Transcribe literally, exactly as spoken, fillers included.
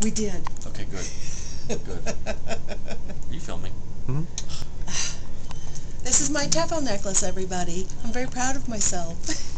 We did. Okay, good. Good. Are you filming? Mm-hmm. This is my Teflon necklace, everybody. I'm very proud of myself.